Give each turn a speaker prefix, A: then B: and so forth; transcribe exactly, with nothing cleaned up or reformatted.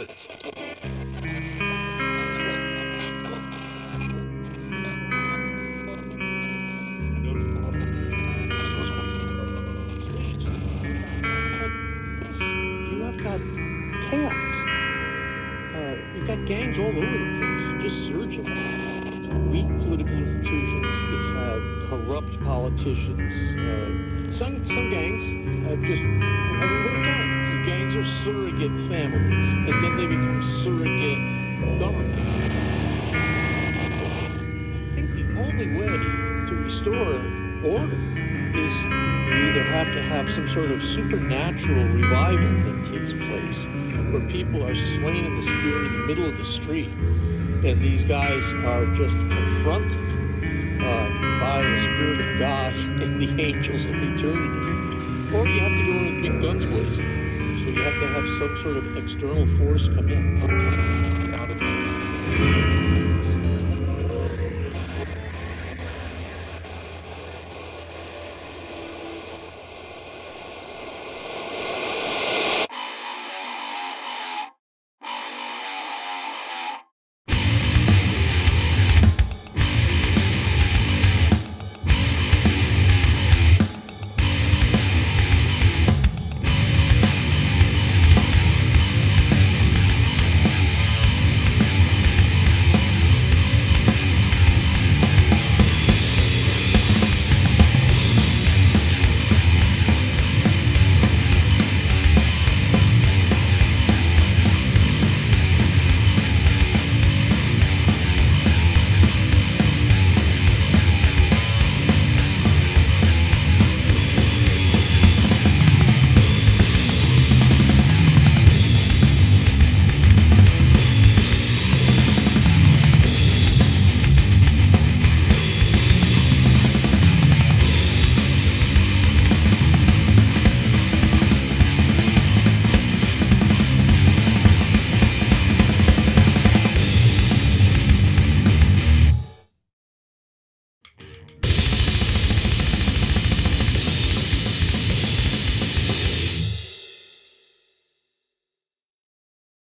A: Chaos. Uh, you've got gangs all over the place, just surging. Weak political institutions. It's had corrupt politicians. Uh, some some gangs have just. I mean, what are gangs? Gangs are surrogate families, and then they become surrogate government. I think the only way to restore order is you either have to have some sort of supernatural revival that takes place, where people are slain in the spirit in the middle of the street, and these guys are just confronted uh, by the Spirit of God and the angels of eternity. Or you have to go in with big guns blazing. So you have to have some sort of external force come in.